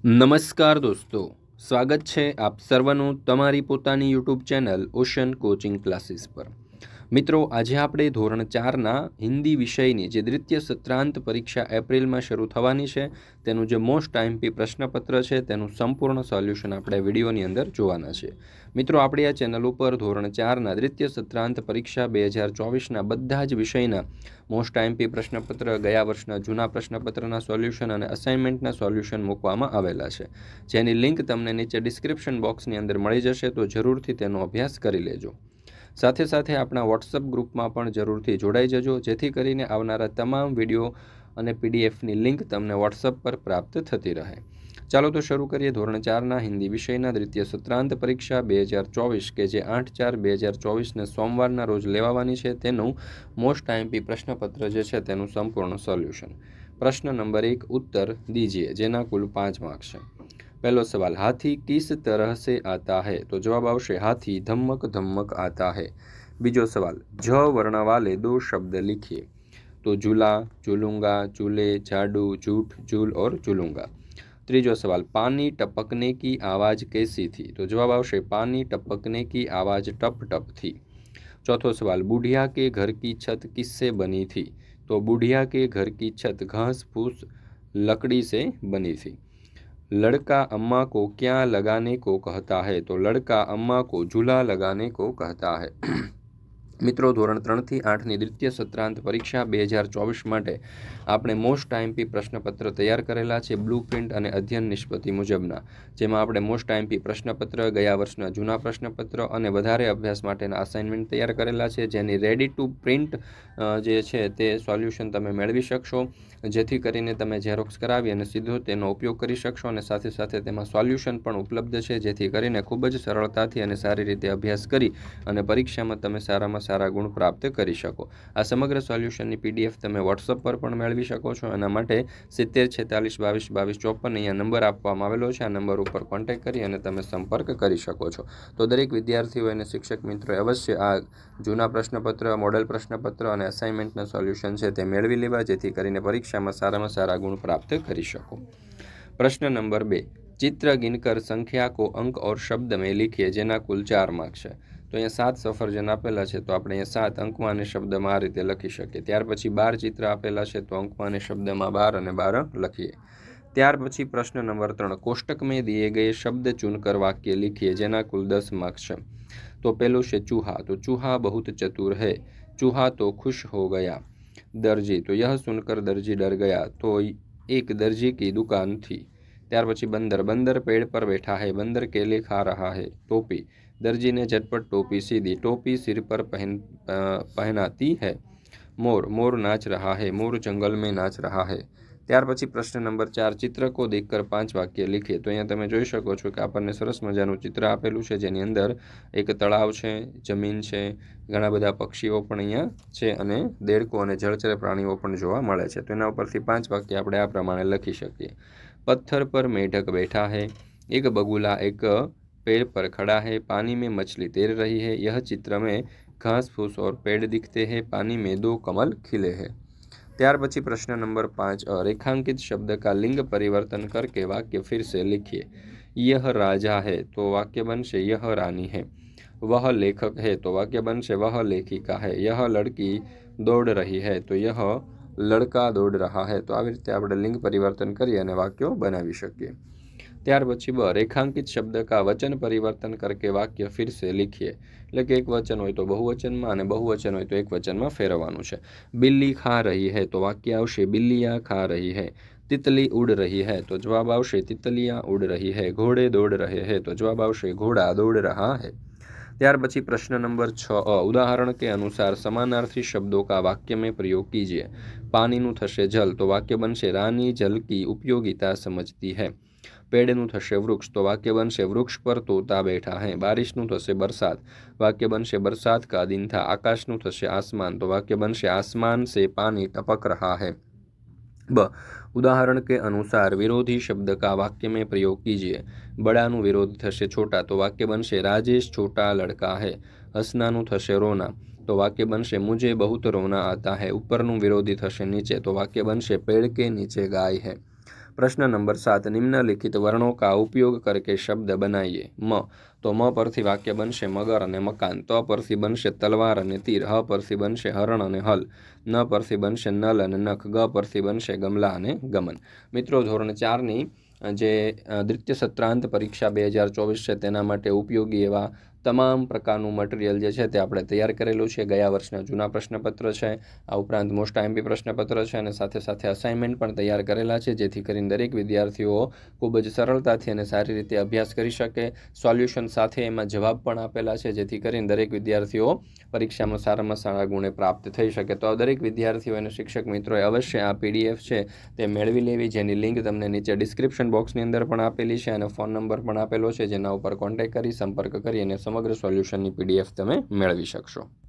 નમસ્કાર દોસ્તો, સ્વાગત છે આપ સર્વનું તમારી પોતાની YouTube channel Ocean coaching classes પર। મિત્રો, આજે આપણે ધોરણ 4ના હિન્દી વિષયની જે દ્વિતીય સત્રાંત પરીક્ષા એપ્રિલમાં શરૂ થવાની છે તેનું જે મોસ્ટ આઈએમપી પ્રશ્નપત્ર છે તેનું સંપૂર્ણ સોલ્યુશન આપણે વિડીયોની અંદર જોવાના છે। મિત્રો, આપણી આ ચેનલ ઉપર ધોરણ 4ના દ્વિતીય સત્રાંત પરીક્ષા 2024ના બધા જ વિષયના મોસ્ટ આઈએમપી પ્રશ્નપત્ર, ગયા વર્ષના જૂના પ્રશ્નપત્રના સોલ્યુશન અને અસાઇનમેન્ટના સોલ્યુશન મૂકવામાં આવેલા છે, જેની લિંક તમને નીચે ડિસ્ક્રિપ્શન બોક્સની અંદર મળી જશે, તો જરૂરથી તેનો અભ્યાસ કરી લેજો। સાથે સાથે આપણા વોટ્સઅપ ગ્રુપમાં પણ જરૂરથી જોડાઈ જજો, જેથી કરીને આવનારા તમામ વિડીયો અને પીડીએફની લિંક તમને વોટ્સઅપ પર પ્રાપ્ત થતી રહે। ચાલો તો શરૂ કરીએ ધોરણ 4ના હિન્દી વિષયના દ્વિતીય સત્રાંત પરીક્ષા 2024 કે જે 8/4/2024ને સોમવારના રોજ લેવાવાની છે તેનું મોસ્ટ આઈએમપી પ્રશ્નપત્ર જે છે તેનું સંપૂર્ણ સોલ્યુશન। प्रश्न नंबर 1 उत्तर दीजिए, जेना कुल 5 मार्क्स है। पहला सवाल, हाथी किस तरह से आता है? तो जवाब आवशे हाथी धमक धमक आता है। बीजो सवाल, झ वर्ण वाले दो शब्द लिखिए। तो झूला, झूलूंगा, झूले, झाड़ू, झूठ, झूल और झूलूंगा। तीजो सवाल, पानी टपकने की आवाज़ कैसी थी? तो जवाब आवशे पानी टपकने की आवाज़ टप टप थी। चौथो सवाल, बुढ़िया के घर की छत किससे बनी थी? तो बुढ़िया के घर की छत घास फूस लकड़ी से बनी थी। लड़का अम्मा को क्या लगाने को कहता है? तो लड़का अम्मा को झूला लगाने को कहता है। मित्रों, धोरण 3 થી 8ની દ્વિતીય સત્રાંત પરીક્ષા 2024 માટે આપણે મોસ્ટ આઈએમપી પ્રશ્નપત્ર તૈયાર કરેલા છે બ્લુપ્રિન્ટ અને અધ્યયન નિષ્પત્તિ મુજબના, જેમાં આપણે મોસ્ટ આઈએમપી પ્રશ્નપત્ર, ગયા વર્ષના જૂના પ્રશ્નપત્ર અને વધારે અભ્યાસ માટેના અસાઇનમેન્ટ તૈયાર કરેલા છે, જેની રેડી ટુ પ્રિન્ટ જે છે તે સોલ્યુશન તમે મેળવી શકશો, જેથી કરીને તમે ઝેરોક્સ કરાવી અને સીધો તેનો ઉપયોગ કરી શકશો અને સાથે સાથે તેમાં સોલ્યુશન પણ ઉપલબ્ધ છે, જેથી કરીને ખૂબ જ સરળતાથી અને સારી રીતે અભ્યાસ કરી અને પરીક્ષામાં તમે સારામાં સારા ગુણ પ્રાપ્ત કરી શકો। આ સમગ્ર સોલ્યુશનની પીડીએફ તમે વોટ્સઅપ પર પણ મેળવી શકો છો। એના માટે 70 46 22 22 54 અહીંયા નંબર આપવામાં આવેલો છે, આ નંબર ઉપર કોન્ટેક્ટ કરી અને તમે સંપર્ક કરી શકો છો। તો દરેક વિદ્યાર્થીઓ અને શિક્ષક મિત્રોએ અવશ્ય આ જૂના પ્રશ્નપત્ર, મોડેલ પ્રશ્નપત્ર અને અસાઇનમેન્ટના સોલ્યુશન છે તે મેળવી લેવા, જેથી કરીને પરીક્ષામાં સારામાં સારા ગુણ પ્રાપ્ત કરી શકો। प्रश्न नंबर 2, चित्र गिनकर संख्या को अंक और शब्द में लिखिए, जेना कुल 4 मार्क्स है। तो अँ 7 सफरजन आपेला है, तो આપણે 7 अंकમાં અને શબ્દમાં આ રીતે લખી શકીએ। ત્યાર પછી 12 ચિત્ર આપેલા છે, તો અંકમાં અને શબ્દમાં 12 અને 12 લખીએ। ત્યાર પછી પ્રશ્न नंबर 3, कोष्टक में दिए गए शब्द चुनकर वाक्य लिखिए, जेना कुल 10 मार्क्स है। तो पहलू है चूहा, तो चूहा बहुत चतुर है, चूहा तो खुश हो गया। दर्जी, तो यह सुनकर दर्जी डर गया, तो एक दर्जी की दुकान थी। त्यार पछी बंदर, बंदर पेड़ पर बैठा है, बंदर केले खा रहा है। टोपी, दर्जी ने झटपट टोपी सीधी, टोपी सिर पर पहनाती है। मोर, मोर नाच रहा है, मोर जंगल में नाच रहा है। ત્યાર પછી પ્રશ્ન નંબર 4, ચિત્ર કો દેખકર 5 વાક્ય લીખીએ। તો અહીંયા તમે જોઈ શકો છો કે આપણને સરસ મજાનું ચિત્ર આપેલું છે, જેની અંદર એક તળાવ છે, જમીન છે, ઘણા બધા પક્ષીઓ પણ અહીંયા છે અને દેડકો અને જળચર પ્રાણીઓ પણ જોવા મળે છે। તો એના ઉપરથી 5 વાક્ય આપણે આ પ્રમાણે લખી શકીએ। पत्थर पर मेढक बैठा है, एक बगुला एक पेड़ पर खड़ा है, पानी में मछली तैर रही है, यह चित्र में घास फूस और पेड़ दिखते हैं, पानी में 2 कमल खिले हैं। त्यार पछी प्रश्न नंबर 5, रेखांकित शब्द का लिंग परिवर्तन करके वाक्य फिर से लिखिए। यह राजा है, तो वाक्य बनशे यह रानी है। वह लेखक है, तो वाक्य बनशे वह लेखिका है। यह लड़की दौड़ रही है, तो यह लड़का दौड़ रहा है। तो आ रीते આપણે લિંગ પરિવર્તન કરી અને વાક્યો બનાવી શકીએ। ત્યાર પછી રેખાંકિત શબ્દ का वचन परिवर्तन करके वाक्य फिर से लिखिए, એટલે કે એક વચન હોય તો બહુવચનમાં અને બહુવચન હોય તો એક વચનમાં ફેરવવાનું છે। बिल्ली खा रही है, तो वाक्य आवशे बिल्लियाँ खा रही है। तितली उड़ रही है, तो जवाब आवशे तितलियाँ उड़ रही है। घोड़े दौड़ रहे हैं, तो जवाब आवशे घोड़ा दौड़ रहा है। त्यार पछी प्रश्न नंबर 6, उदाहरण के अनुसार समानार्थी शब्दों का वाक्य में प्रयोग कीजिए। पानीनु थशे जल, तो वाक्य बनशे रानी जल की उपयोगिता समझती है। पेड़नु थशे वृक्ष, तो वाक्य बनशे वृक्ष पर तोता बैठा है। बारिशनु थशे बरसात, वाक्य बनशे बरसात का दिन था। आकाशनु थशे आसमान, तो वाक्य बनशे आसमान से पानी टपक रहा है। ब, उदाहरण के अनुसार विरोधी शब्द का वाक्य में प्रयोग कीजिए। बड़ानु विरोधी थशे छोटा, तो वाक्य बनशे राजेश छोटा लड़का है। हंसनानु थशे रोना, तो वाक्य बनशे मुझे बहुत रोना आता है। ऊपरनु विरोधी थशे नीचे, तो वाक्य बनशे पेड़ के नीचे गाय है। प्रश्न नंबर 7 निम्नलिखित वर्णों का उपयोग करके शब्द बनाइए। म तो म परथी वाक्य बनशे मगर अने मकान, त परथी बनशे तलवार अने तीर, ह परथी बनशे हरण अने हल, न परथी बनशे नल अने नख, ग परथी बनशे गमला अने गमन। मित्रों धोरण 4 नी जे द्वितीय सत्रांत परीक्षा 2024 है तेना माटे उपयोगी एवा तमाम प्रकारનું મટીરિયલ જે છે તે આપણે તૈયાર કરેલું છે। ગયા વર્ષના જૂના પ્રશ્નપત્ર છે, આ ઉપરાંત મોસ્ટ આઈએમપી પ્રશ્નપત્ર છે અને સાથે સાથે અસાઇનમેન્ટ પણ તૈયાર કરેલા છે, જેથી કરીને દરેક વિદ્યાર્થીઓ ખૂબ જ સરળતાથી અને સારી રીતે અભ્યાસ કરી શકે। સોલ્યુશન સાથે એમાં જવાબ પણ આપેલા છે, જેથી કરીને દરેક વિદ્યાર્થીઓ પરીક્ષામાં સારામાં સારા ગુણે પ્રાપ્ત થઈ શકે। તો દરેક વિદ્યાર્થીઓ અને શિક્ષક મિત્રોએ અવશ્ય આ પીડીએફ છે તે મેળવી લેવી, જેની લિંક તમને નીચે ડિસ્ક્રિપ્શન બોક્સની અંદર પણ આપેલી છે અને ફોન નંબર પણ આપેલો છે, જેના ઉપર કોન્ટેક્ટ કરી સંપર્ક કરી અને સમગ્ર સોલ્યુશનની પીડીએફ તમે મેળવી શકશો।